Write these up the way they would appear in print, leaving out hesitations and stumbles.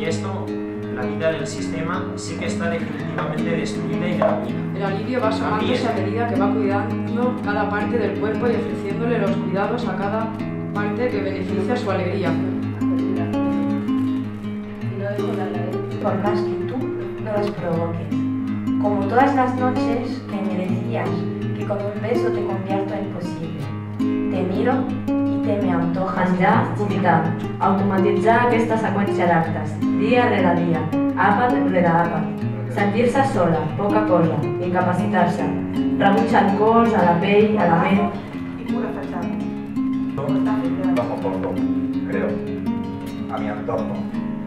esto, la vida del sistema sí que está definitivamente destruida y derruida. El alivio va asomándose a medida que va cuidando cada parte del cuerpo y ofreciéndole los cuidados a cada parte que beneficia su alegría. Por más que tú no los provoques. Como todas las noches que me decías que con un beso te convierto en posible. Te miro i te me antojas. Menjar, vomitar, automatitzar aquesta seqüència d'actes, dia rere dia, àpat rere àpat, sentir-se sola, poca cosa, incapacitar-se, rebuig al cos, a la pell, a la ment. Y pura fachada. Bajo fondo, creo, a mi entorno.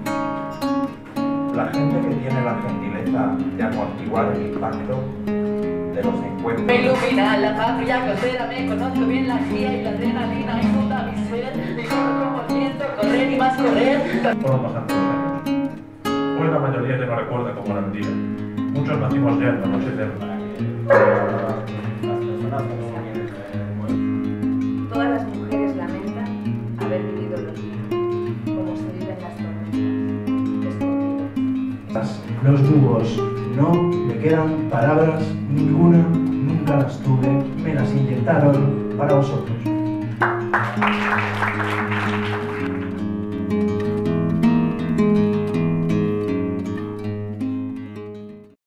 La gente que tiene la gentileza de amortiguar el impacto de los encuentros. Me ilumina la patria costera, me conozco bien la guía y la adrenalina inunda mi ser. Y corro como el viento, correr y más correr. Fueron pasando los años. Hoy la mayoría ya no recuerda cómo era el día. Muchos nacimos ya en la noche eterna. Todas las mujeres lamentan haber vivido los días, como se viven las tormentas, escondidas. Los dúos, no me quedan palabras ninguna, nunca las tuve, me las inyectaron para vosotros.